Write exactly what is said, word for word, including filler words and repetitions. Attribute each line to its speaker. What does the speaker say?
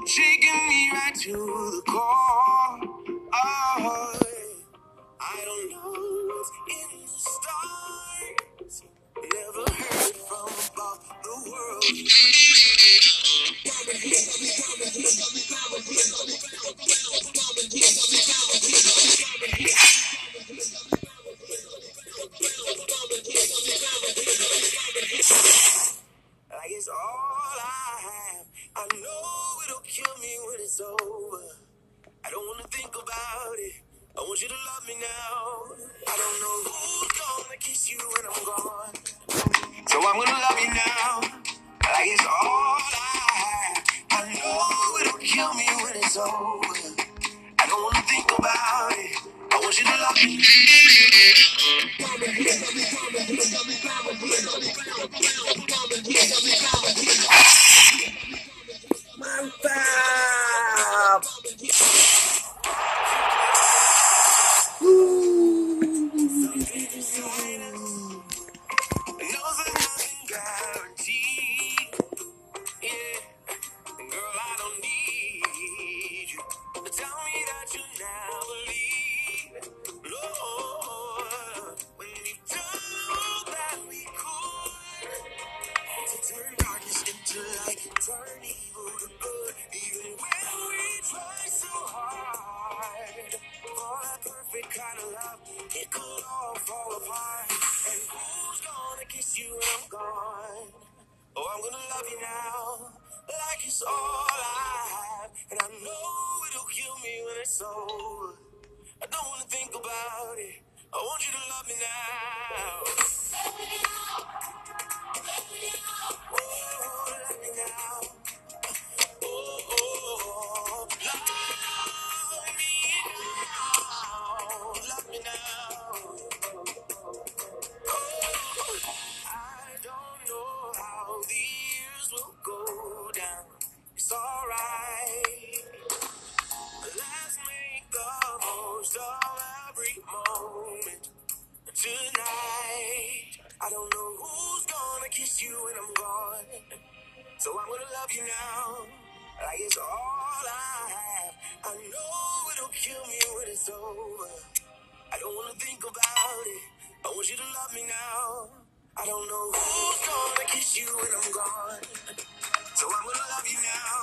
Speaker 1: shaking me right to the core. Oh, I don't know what's in the stars. Never heard from above the world. Like it's all I have. I know it'll kill me when it's over. I don't wanna think about it. I want you to love me now. I don't know who's gonna kiss you when I'm gone. So I'm gonna love you now. Like it's all I have. I know it'll kill me when it's over. I don't wanna think about it. I want you to love me. My fab. Knows there's nothing guaranteed. Yeah, girl, I don't need you to tell me that you never leave. Lord, when you told that we could, to turn darkness into light, turn evil to good, even when we try so hard for that perfect kind of love, it could all fall apart. And who's gonna kiss you when I'm gone? Oh, I'm gonna love you now, like it's all I have. And I know it'll kill me when it's over. I don't wanna think about it. I want you to love me now. Oh, love me now. Oh, oh, love me now. Love me now. I don't know how the years will go down. It's alright. Let's make the most of every moment tonight. I don't know who's gonna kiss you when I'm gone. So I'm gonna love you now. Like it's all I have. I know it'll kill me when it's over. I don't wanna think about it. I want you to love me now. I don't know who's gonna kiss you when I'm gone. So I'm gonna love you now.